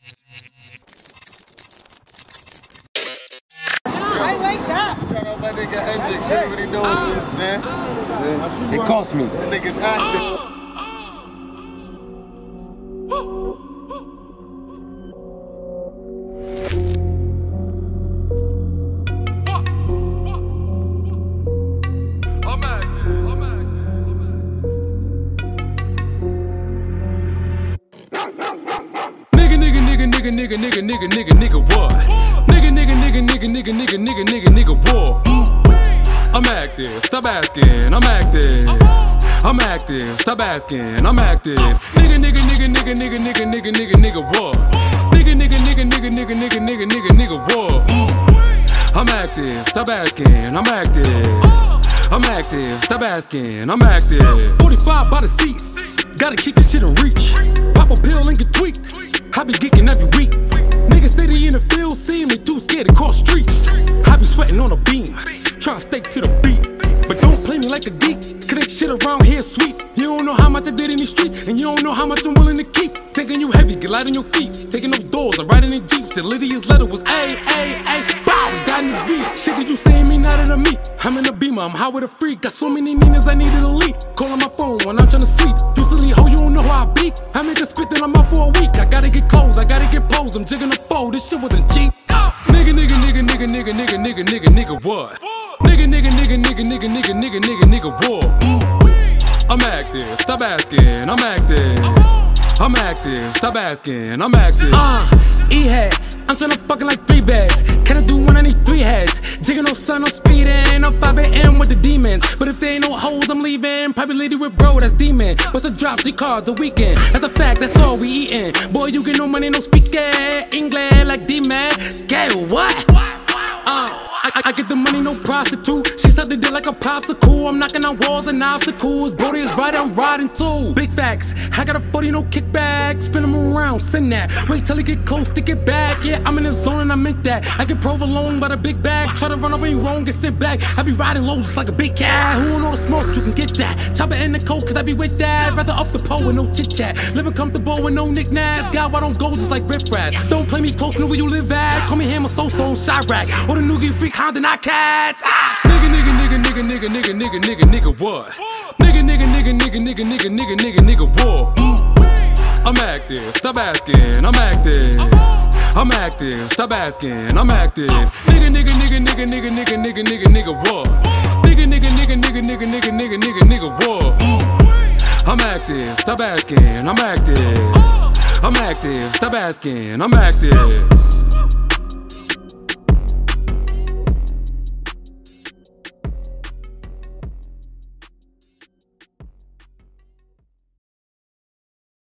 I like that. Shout out my nigga Hendrix. You already know what it is, man. It cost me. The nigga's active. Nigga, what? Nigga, what? I'm active, stop asking, I'm active. I'm active, stop asking, I'm active. Nigga, what? Nigga, what? I'm active, stop asking, I'm active. I'm active, stop asking, I'm active. 45 by the seats, gotta keep this shit in reach. Pop a pill and get tweaked. I be geeking every week. Niggas steady in the field, see me too scared to cross streets. I be sweating on a beam, trying to stick to the beat. But don't play me like a geek, cause that shit around here sweet. You don't know how much I did in these streets, and you don't know how much I'm willing to keep. Thinking you heavy, get light on your feet. Taking those doors, I'm riding in jeeps. And Lydia's letter was A, bow, we got in this beat. Shit, did you see me, not in a me? I'm in a beamer, I'm high with a freak. Got so many meanings, I needed a leak. Calling my phone when I'm trying to sleep. Usually, ho, you don't know how I be. I make a spit, then I'm out for a week. I gotta get clothes, I gotta get posed. I'm jigging a fold, this shit wasn't cheap. Nigga, what? Nigga, what? I'm active, stop asking, I'm active. I'm active, stop asking, I'm active. E-head, I'm tryna fucking like 3 beds. Can I do one, I need 3 heads. Jigging no sun, no speeding, I'm 5 AM with the demons. But if there ain't no hoes, I'm leaving. Probably lady with bro, that's demon. But the drop, 3 cars, the weekend. That's a fact, that's all we eatin'. Boy, you get no money, no speaking. English like D-man. Get what? I get the money, no prostitute. She sucked it like a popsicle. I'm knocking on walls and obstacles. Brody is right, I'm riding too. Big facts, I got a 40, no kickback. Spin them around, send that. Wait till it get close to get back. Yeah, I'm in the zone and I meant that. I get provolone by the big bag. Try to run up ain't wrong, get sent back. I be riding low just like a big cat. Who want all the smoke, you can get that. Chop it in the coke, cause I be with that. Rather up the pole with no chit chat. Living comfortable with no knick-knacks. God, why don't go just like riff-raff. Don't play me close, know where you live at. Call me Hammer, so-so on Chirac. Or the noogie freak, Honda, not cats. Nigga, what? Nigga, what? I'm active, stop asking, I'm active. I'm active, stop asking, I'm active. Nigga, what? Nigga, what? I'm active, stop asking, I'm active. I'm active, stop asking, I'm active.